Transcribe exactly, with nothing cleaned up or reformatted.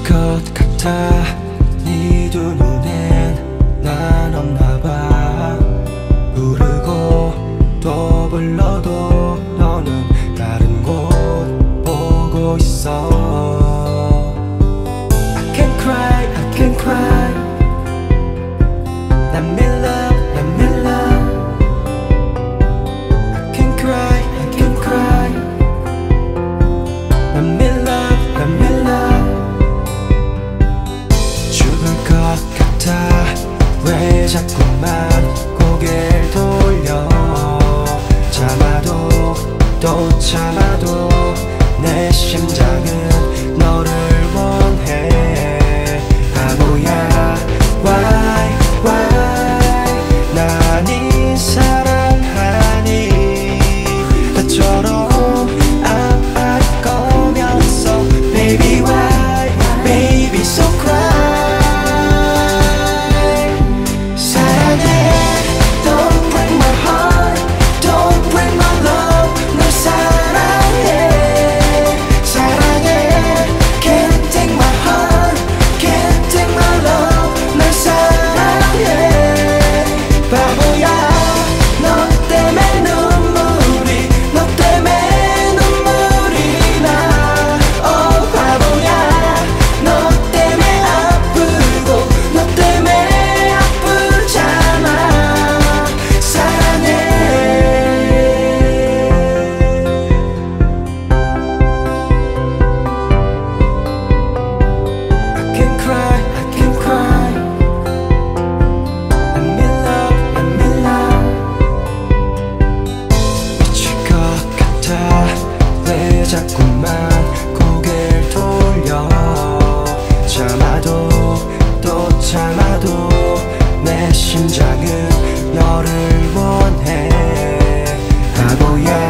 것 같아. 네 두 눈엔 난 없나봐. 부르고 또 불러도 너는 다른 곳 보고 있어. I can't cry, I can't cry. Let me love, let me love. I can't cry, I can't cry. Let me love, let me love. 죽을 것 같아. 왜 자꾸만 고개를 돌려. 참아도 또 참아도 내 심장은 너를 원해. 바보야 why why 나니 사랑하니. 나처럼 안할 거면서 baby why baby so cry. 사랑해 don't break my heart don't break my love. 널 사랑해 사랑해 can't take my heart can't take my love. 널 사랑해 바보야 너 때문에 눈물이 너 때문에 눈물이 나. oh 바보야 너 때문에 아프고 너 때문에 아프잖아. 사랑해. I can't cry, I can't cry. Let me love, let me love. 미칠 것 같아. 왜 자꾸만 고개를 돌려. 참아도 또 참아도 내 심장은 너를 원해. 바보야